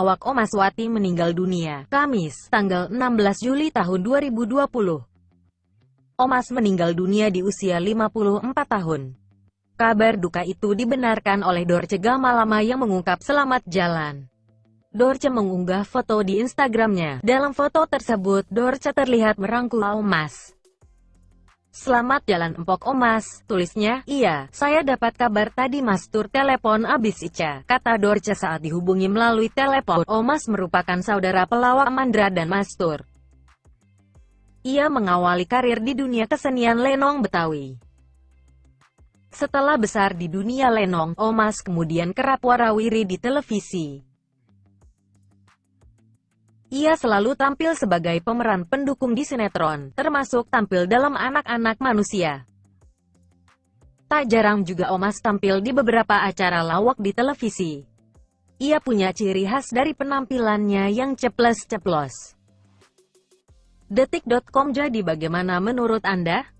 pelawak Omas Wati meninggal dunia, Kamis, tanggal 16 Juli tahun 2020. Omas meninggal dunia di usia 54 tahun. Kabar duka itu dibenarkan oleh Dorce Gamalama yang mengungkap selamat jalan. Dorce mengunggah foto di Instagramnya. Dalam foto tersebut, Dorce terlihat merangkul Omas. "Selamat jalan Empok Omas," tulisnya. "Iya, saya dapat kabar tadi Mas Tur telepon abis Ica," kata Dorce saat dihubungi melalui telepon. Omas merupakan saudara pelawak Mandra dan Mas Tur. Ia mengawali karir di dunia kesenian lenong Betawi. Setelah besar di dunia lenong, Omas kemudian kerap warawiri di televisi. Ia selalu tampil sebagai pemeran pendukung di sinetron, termasuk tampil dalam Anak-anak Manusia. Tak jarang juga Omas tampil di beberapa acara lawak di televisi. Ia punya ciri khas dari penampilannya yang ceplas-ceplos. Detik.com. Jadi bagaimana menurut Anda?